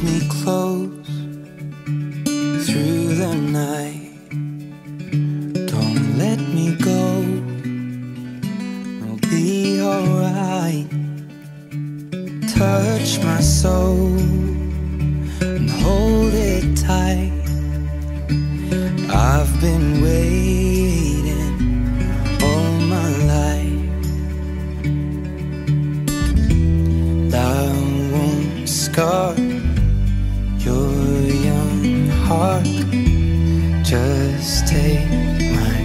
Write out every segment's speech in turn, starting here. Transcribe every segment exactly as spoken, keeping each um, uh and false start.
me close through the night. Don't let me go, it'll be alright. Touch my soul and hold it tight. I've been waiting all my life. I won't scar your young heart. Just take my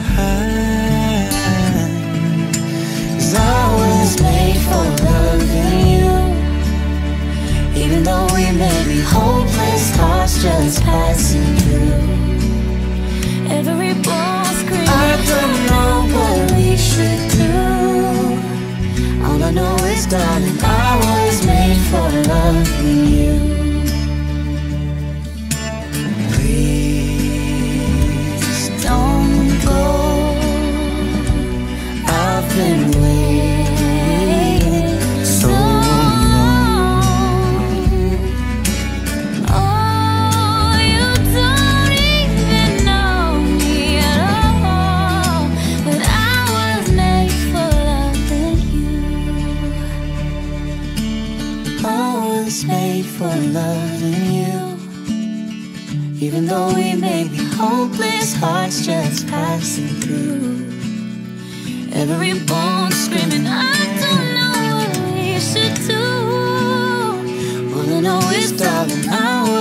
hand. 'Cause I was made for loving you. Even though we may be hopeless, hearts just passing through. Every ball screams, I don't know what we should do. All I know is, darling, I was made for loving you. Please don't go. I've been waiting so long. oh, you don't even know me at all, but I was made for loving you. I was made for loving you. Even though we may be hopeless, hearts just passing through. Every bone screaming, I don't know what we should do. All I know is, darling, I